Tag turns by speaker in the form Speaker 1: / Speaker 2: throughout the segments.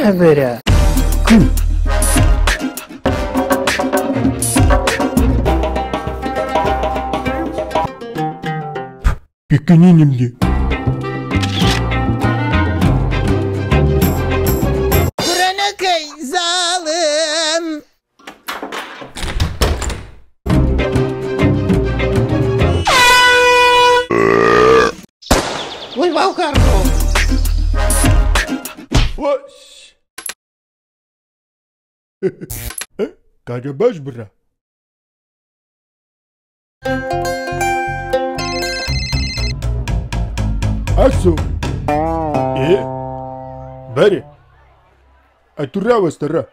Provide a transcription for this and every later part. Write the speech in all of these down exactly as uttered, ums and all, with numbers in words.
Speaker 1: هەبەرە
Speaker 2: پێکەنینم لێ
Speaker 3: کوڕەنەکەی زاڵم وەی باوکارڕۆ
Speaker 2: وەش کارە باش بڕە ئەسۆ ئێ بەرێ ئەتو ڕاوەستەڕە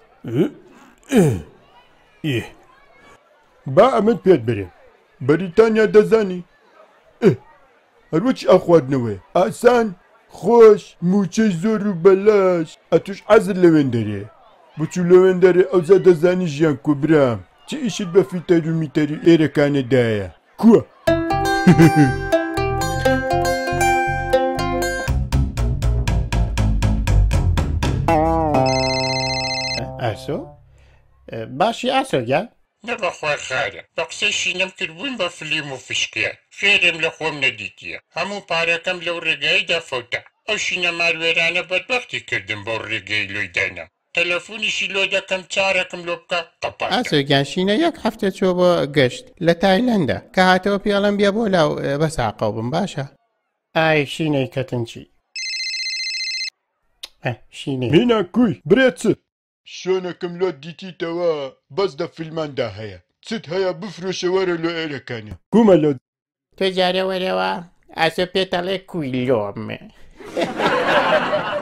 Speaker 2: ئێ با ئەمەد پێت برێ بەریتانیا دەزانی هەروەچی ئەو خواردنەوەی ئاسان خۆش موچەی زۆر و بەلاش ئەتوش حەزت لەوێن دەرێ بچوو لەوێن دەرێ ئەوجا دەزانی ژیان کوبرام چ ئیشت بە فیتەر و میتەری ئێرەکانەدایە کووە
Speaker 3: ئاسۆ باشی ئاسۆگیان
Speaker 4: نەبەخوای خارە بە قسەی شینەم کردبوون بە فلیم و فشکیە فێرم لە خۆم نەدیتیە هەموو پارەکەم لەو ڕێگایدا فەوتە ئەو شینە ماروێرانە بەدبەختی کردم بۆ ڕێگەی لۆیدانە تەلەفۆنیشی لۆ دەکەم چارەکەم لۆ بکە قەپات
Speaker 3: ئاسۆگیان شینە یەک هەفتە چۆ بۆ گەشت لە تایلەندە کە هاتەوە پێڵم بیا بۆ لاو بە ساقەو بم باشە ئای شینەی کەتنچی شینەی
Speaker 2: مێنا کوی برێ چت شوێنەکەم لۆ دیتیتەوە بەس دە فیلماندا هەیە چت هەیە بفرۆشە وەرە لۆ ئێرەکانە کومە لۆ
Speaker 3: تۆ جارە وەرەوە ئاسۆ پێتەڵێ کوی لۆم